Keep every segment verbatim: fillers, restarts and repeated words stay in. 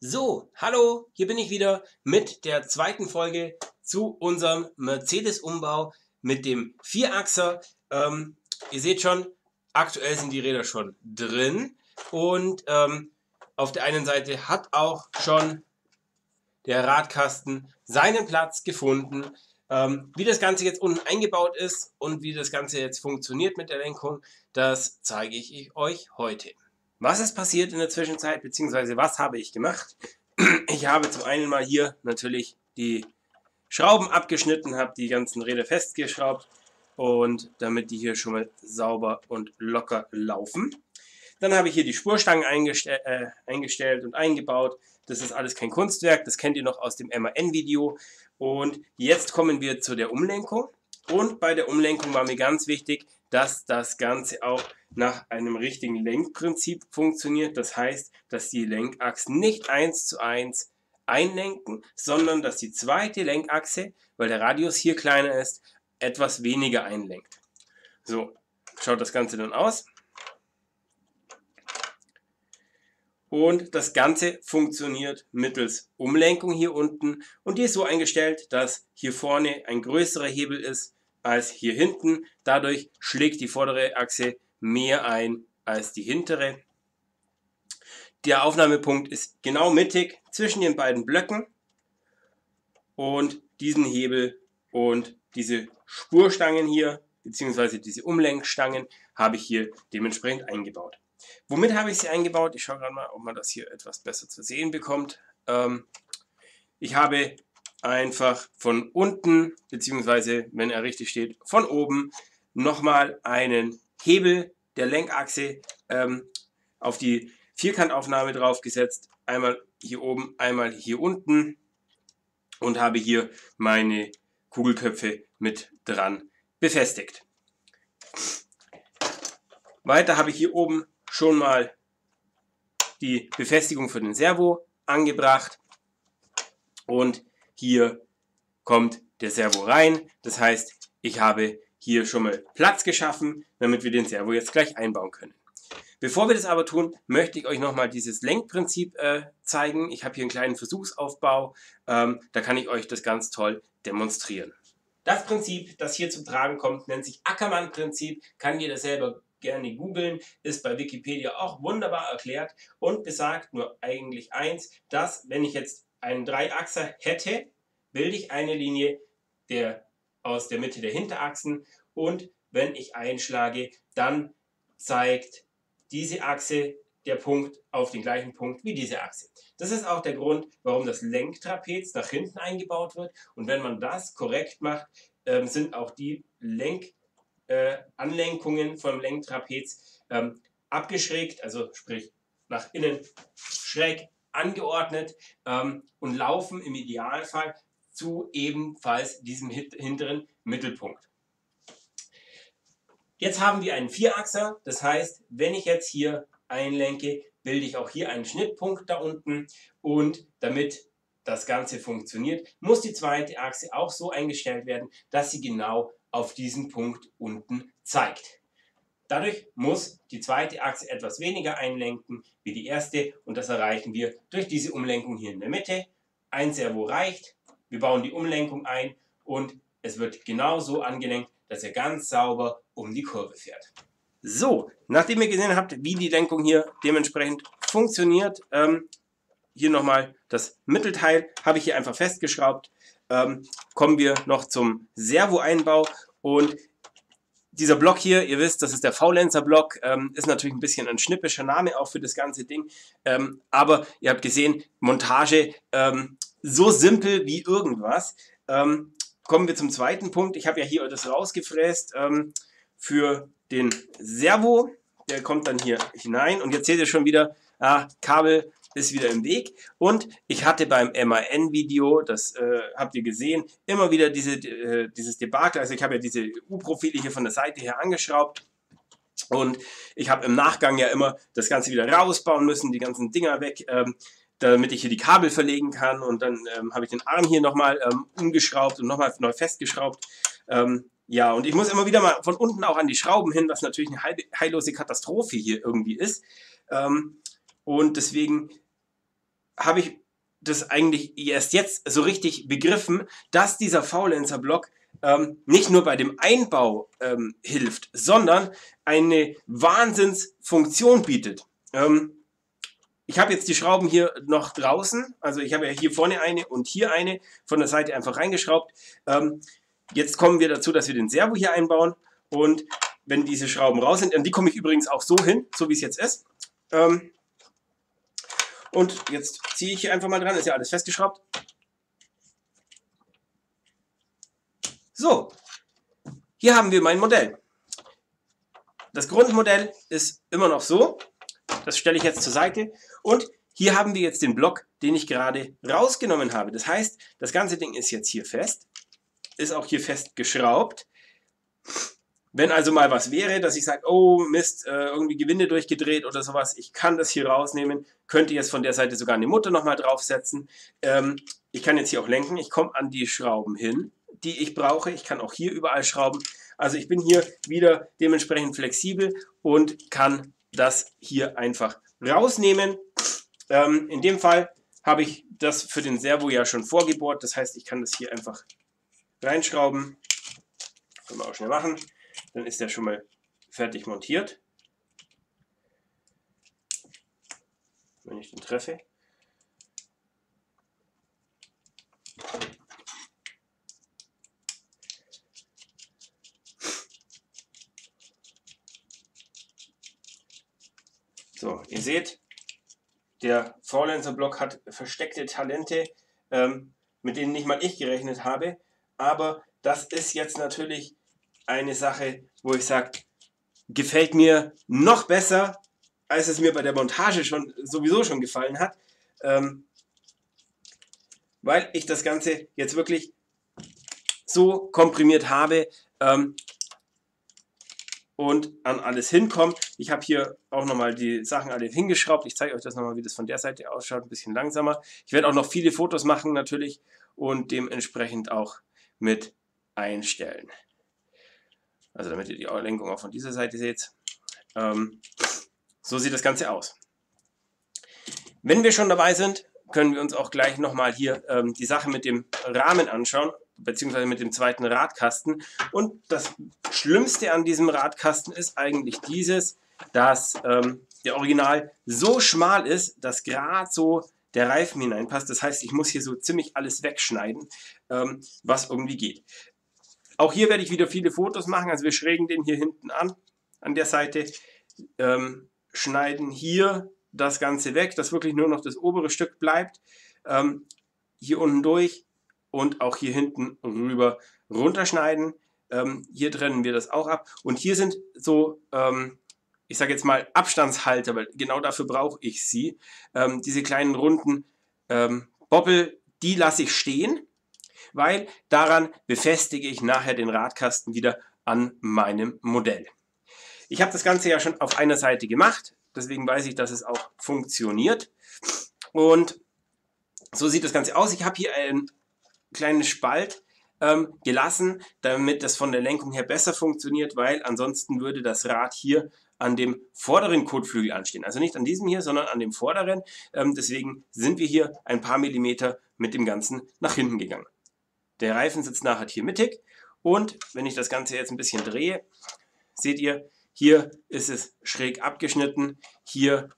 So, hallo, hier bin ich wieder mit der zweiten Folge zu unserem Mercedes-Umbau mit dem Vierachser. Ähm, ihr seht schon, aktuell sind die Räder schon drin und ähm, auf der einen Seite hat auch schon der Radkasten seinen Platz gefunden. Ähm, wie das Ganze jetzt unten eingebaut ist und wie das Ganze jetzt funktioniert mit der Lenkung, das zeige ich euch heute. Was ist passiert in der Zwischenzeit, beziehungsweise was habe ich gemacht? Ich habe zum einen mal hier natürlich die Schrauben abgeschnitten, habe die ganzen Räder festgeschraubt und damit die hier schon mal sauber und locker laufen. Dann habe ich hier die Spurstangen eingestell, äh, eingestellt und eingebaut. Das ist alles kein Kunstwerk, das kennt ihr noch aus dem M A N-Video. Und jetzt kommen wir zu der Umlenkung. Und bei der Umlenkung war mir ganz wichtig, dass das Ganze auch nach einem richtigen Lenkprinzip funktioniert. Das heißt, dass die Lenkachsen nicht eins zu eins einlenken, sondern dass die zweite Lenkachse, weil der Radius hier kleiner ist, etwas weniger einlenkt. So schaut das Ganze dann aus. Und das Ganze funktioniert mittels Umlenkung hier unten und die ist so eingestellt, dass hier vorne ein größerer Hebel ist als hier hinten. Dadurch schlägt die vordere Achse mehr ein als die hintere. Der Aufnahmepunkt ist genau mittig zwischen den beiden Blöcken und diesen Hebel und diese Spurstangen hier bzw. diese Umlenkstangen habe ich hier dementsprechend eingebaut. Womit habe ich sie eingebaut? Ich schaue gerade mal, ob man das hier etwas besser zu sehen bekommt. Ähm, ich habe einfach von unten, beziehungsweise wenn er richtig steht, von oben nochmal einen Hebel der Lenkachse ähm, auf die Vierkantaufnahme draufgesetzt. Einmal hier oben, einmal hier unten und habe hier meine Kugelköpfe mit dran befestigt. Weiter habe ich hier oben schon mal die Befestigung für den Servo angebracht und hier kommt der Servo rein. Das heißt, ich habe hier schon mal Platz geschaffen, damit wir den Servo jetzt gleich einbauen können. Bevor wir das aber tun, möchte ich euch nochmal dieses Lenkprinzip äh, zeigen. Ich habe hier einen kleinen Versuchsaufbau, ähm, da kann ich euch das ganz toll demonstrieren. Das Prinzip, das hier zum Tragen kommt, nennt sich Ackermann-Prinzip, kann jeder selber gerne googeln, ist bei Wikipedia auch wunderbar erklärt und besagt nur eigentlich eins, dass wenn ich jetzt einen Dreiachser hätte, bilde ich eine Linie der, aus der Mitte der Hinterachsen und wenn ich einschlage, dann zeigt diese Achse der Punkt auf den gleichen Punkt wie diese Achse. Das ist auch der Grund, warum das Lenktrapez nach hinten eingebaut wird und wenn man das korrekt macht, ähm, sind auch die Lenk Äh, Anlenkungen vom Lenktrapez ähm, abgeschrägt, also sprich nach innen schräg angeordnet ähm, und laufen im Idealfall zu ebenfalls diesem hinteren Mittelpunkt. Jetzt haben wir einen Vierachser, das heißt, wenn ich jetzt hier einlenke, bilde ich auch hier einen Schnittpunkt da unten und damit das Ganze funktioniert, muss die zweite Achse auch so eingestellt werden, dass sie genau auf diesen Punkt unten zeigt. Dadurch muss die zweite Achse etwas weniger einlenken wie die erste und das erreichen wir durch diese Umlenkung hier in der Mitte. Ein Servo reicht, wir bauen die Umlenkung ein und es wird genau so angelenkt, dass er ganz sauber um die Kurve fährt. So, nachdem ihr gesehen habt, wie die Lenkung hier dementsprechend funktioniert, ähm, hier nochmal das Mittelteil, habe ich hier einfach festgeschraubt. Ähm, kommen wir noch zum Servo-Einbau und dieser Block hier, ihr wisst, das ist der Faulenzer-Block, ähm, ist natürlich ein bisschen ein schnippischer Name auch für das ganze Ding, ähm, aber ihr habt gesehen, Montage ähm, so simpel wie irgendwas. Ähm, kommen wir zum zweiten Punkt, ich habe ja hier das rausgefräst ähm, für den Servo, der kommt dann hier hinein und jetzt seht ihr schon wieder, ah, Kabel ist wieder im Weg und ich hatte beim M A N-Video, das äh, habt ihr gesehen, immer wieder diese, äh, dieses Debakel, also ich habe ja diese U-Profile hier von der Seite her angeschraubt und ich habe im Nachgang ja immer das Ganze wieder rausbauen müssen, die ganzen Dinger weg, ähm, damit ich hier die Kabel verlegen kann und dann ähm, habe ich den Arm hier nochmal ähm, umgeschraubt und nochmal neu festgeschraubt. Ähm, ja, und ich muss immer wieder mal von unten auch an die Schrauben hin, was natürlich eine heillose Katastrophe hier irgendwie ist. Ähm, Und deswegen habe ich das eigentlich erst jetzt so richtig begriffen, dass dieser Faulenzer-Block ähm, nicht nur bei dem Einbau ähm, hilft, sondern eine Wahnsinnsfunktion bietet. Ähm, ich habe jetzt die Schrauben hier noch draußen, also ich habe ja hier vorne eine und hier eine von der Seite einfach reingeschraubt. Ähm, jetzt kommen wir dazu, dass wir den Servo hier einbauen, und wenn diese Schrauben raus sind, und die komme ich übrigens auch so hin, so wie es jetzt ist. Ähm, Und jetzt ziehe ich hier einfach mal dran, ist ja alles festgeschraubt. So, hier haben wir mein Modell. Das Grundmodell ist immer noch so, das stelle ich jetzt zur Seite, und hier haben wir jetzt den Block, den ich gerade rausgenommen habe. Das heißt, das ganze Ding ist jetzt hier fest, ist auch hier fest geschraubt. Wenn also mal was wäre, dass ich sage, oh Mist, irgendwie Gewinde durchgedreht oder sowas, ich kann das hier rausnehmen, könnte jetzt von der Seite sogar eine Mutter nochmal draufsetzen. Ähm, ich kann jetzt hier auch lenken, ich komme an die Schrauben hin, die ich brauche. Ich kann auch hier überall schrauben. Also ich bin hier wieder dementsprechend flexibel und kann das hier einfach rausnehmen. Ähm, in dem Fall habe ich das für den Servo ja schon vorgebohrt. Das heißt, ich kann das hier einfach reinschrauben. Können wir auch schnell machen. Dann ist der schon mal fertig montiert. Wenn ich den treffe. So, ihr seht, der Faulenzer-Block hat versteckte Talente, ähm, mit denen nicht mal ich gerechnet habe. Aber das ist jetzt natürlich eine Sache, wo ich sage, gefällt mir noch besser, als es mir bei der Montage schon sowieso schon gefallen hat, ähm, weil ich das Ganze jetzt wirklich so komprimiert habe ähm, und an alles hinkomme. Ich habe hier auch nochmal die Sachen alle hingeschraubt. Ich zeige euch das nochmal, wie das von der Seite ausschaut, ein bisschen langsamer. Ich werde auch noch viele Fotos machen natürlich und dementsprechend auch mit einstellen. Also damit ihr die Lenkung auch von dieser Seite seht. Ähm, so sieht das Ganze aus. Wenn wir schon dabei sind, können wir uns auch gleich nochmal hier ähm, die Sache mit dem Rahmen anschauen, beziehungsweise mit dem zweiten Radkasten. Und das Schlimmste an diesem Radkasten ist eigentlich dieses, dass ähm, der Original so schmal ist, dass gerade so der Reifen hineinpasst. Das heißt, ich muss hier so ziemlich alles wegschneiden, ähm, was irgendwie geht. Auch hier werde ich wieder viele Fotos machen, also wir schrägen den hier hinten an, an der Seite, ähm, schneiden hier das Ganze weg, dass wirklich nur noch das obere Stück bleibt, ähm, hier unten durch und auch hier hinten rüber runterschneiden. Ähm, hier trennen wir das auch ab und hier sind so, ähm, ich sage jetzt mal Abstandshalter, weil genau dafür brauche ich sie. Ähm, diese kleinen runden ähm, Bobbel, die lasse ich stehen, weil daran befestige ich nachher den Radkasten wieder an meinem Modell. Ich habe das Ganze ja schon auf einer Seite gemacht, deswegen weiß ich, dass es auch funktioniert. Und so sieht das Ganze aus. Ich habe hier einen kleinen Spalt ähm, gelassen, damit das von der Lenkung her besser funktioniert, weil ansonsten würde das Rad hier an dem vorderen Kotflügel anstehen. Also nicht an diesem hier, sondern an dem vorderen. Ähm, deswegen sind wir hier ein paar Millimeter mit dem Ganzen nach hinten gegangen. Der Reifen sitzt nachher hier mittig und wenn ich das Ganze jetzt ein bisschen drehe, seht ihr, hier ist es schräg abgeschnitten, hier,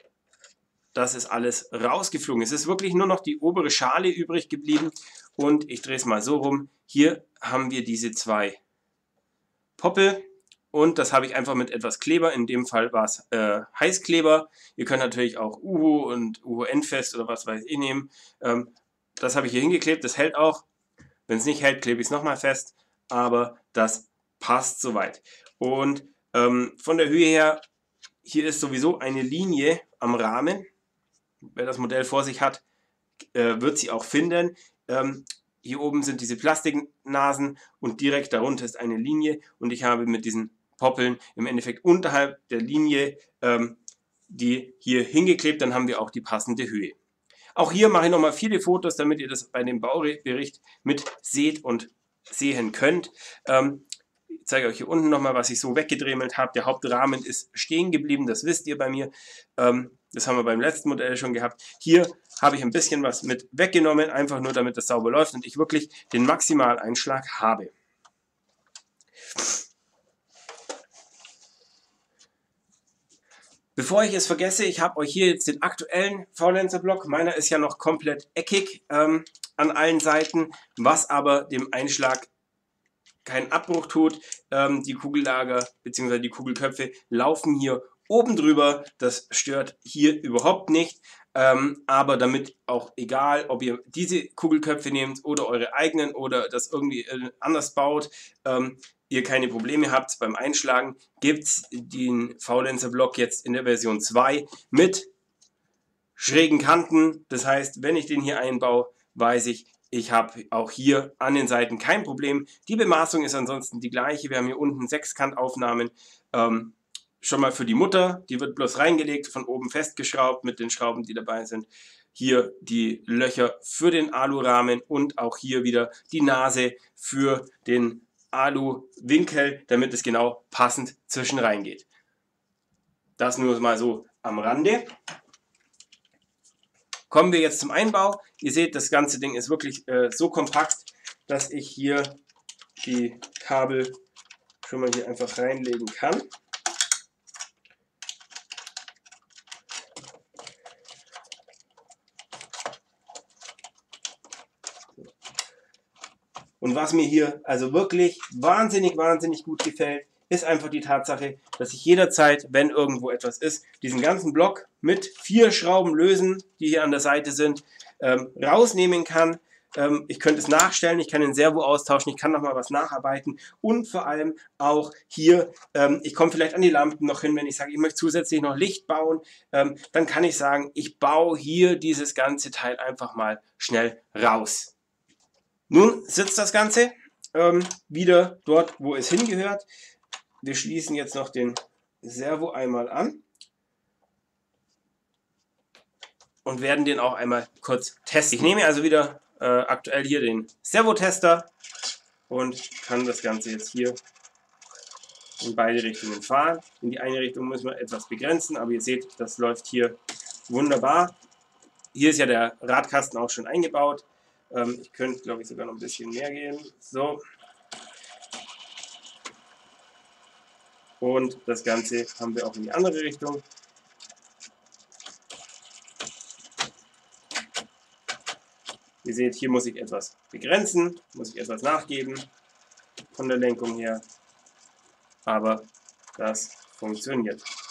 das ist alles rausgeflogen. Es ist wirklich nur noch die obere Schale übrig geblieben und ich drehe es mal so rum. Hier haben wir diese zwei Poppel und das habe ich einfach mit etwas Kleber, in dem Fall war es äh, Heißkleber. Ihr könnt natürlich auch Uhu und Uhu Endfest oder was weiß ich nehmen. Ähm, das habe ich hier hingeklebt, das hält auch. Wenn es nicht hält, klebe ich es nochmal fest, aber das passt soweit. Und ähm, von der Höhe her, hier ist sowieso eine Linie am Rahmen. Wer das Modell vor sich hat, äh, wird sie auch finden. Ähm, hier oben sind diese Plastiknasen und direkt darunter ist eine Linie und ich habe mit diesen Poppeln im Endeffekt unterhalb der Linie ähm, die hier hingeklebt, dann haben wir auch die passende Höhe. Auch hier mache ich nochmal viele Fotos, damit ihr das bei dem Baubericht mit seht und sehen könnt. Ähm, ich zeige euch hier unten nochmal, was ich so weggedremelt habe. Der Hauptrahmen ist stehen geblieben, das wisst ihr bei mir. Ähm, das haben wir beim letzten Modell schon gehabt. Hier habe ich ein bisschen was mit weggenommen, einfach nur damit das sauber läuft und ich wirklich den Maximaleinschlag habe. Bevor ich es vergesse, ich habe euch hier jetzt den aktuellen Faulenzer-Block. Meiner ist ja noch komplett eckig ähm, an allen Seiten, was aber dem Einschlag keinen Abbruch tut. Ähm, die Kugellager bzw. die Kugelköpfe laufen hier oben drüber. Das stört hier überhaupt nicht. Ähm, aber damit auch egal, ob ihr diese Kugelköpfe nehmt oder eure eigenen oder das irgendwie äh, anders baut, ähm, ihr keine Probleme habt beim Einschlagen, gibt es den Faulenzer Block jetzt in der Version zwei mit schrägen Kanten. Das heißt, wenn ich den hier einbaue, weiß ich, ich habe auch hier an den Seiten kein Problem. Die Bemaßung ist ansonsten die gleiche. Wir haben hier unten Sechskantaufnahmen. Ähm, schon mal für die Mutter, die wird bloß reingelegt, von oben festgeschraubt mit den Schrauben, die dabei sind. Hier die Löcher für den Alurahmen und auch hier wieder die Nase für den Aluwinkel, damit es genau passend zwischen reingeht. Das nur mal so am Rande. Kommen wir jetzt zum Einbau. Ihr seht, das ganze Ding ist wirklich äh, so kompakt, dass ich hier die Kabel schon mal hier einfach reinlegen kann. Und was mir hier also wirklich wahnsinnig, wahnsinnig gut gefällt, ist einfach die Tatsache, dass ich jederzeit, wenn irgendwo etwas ist, diesen ganzen Block mit vier Schrauben lösen, die hier an der Seite sind, ähm, rausnehmen kann. Ähm, ich könnte es nachstellen, ich kann den Servo austauschen, ich kann nochmal was nacharbeiten und vor allem auch hier, ähm, ich komme vielleicht an die Lampen noch hin, wenn ich sage, ich möchte zusätzlich noch Licht bauen, ähm, dann kann ich sagen, ich baue hier dieses ganze Teil einfach mal schnell raus. Nun sitzt das Ganze ähm, wieder dort, wo es hingehört. Wir schließen jetzt noch den Servo einmal an und werden den auch einmal kurz testen. Ich nehme also wieder äh, aktuell hier den Servotester und kann das Ganze jetzt hier in beide Richtungen fahren. In die eine Richtung müssen wir etwas begrenzen, aber ihr seht, das läuft hier wunderbar. Hier ist ja der Radkasten auch schon eingebaut. Ähm, ich könnte, glaube ich, sogar noch ein bisschen mehr gehen. So. Und das Ganze haben wir auch in die andere Richtung. Ihr seht, hier muss ich etwas begrenzen, muss ich etwas nachgeben von der Lenkung her. Aber das funktioniert.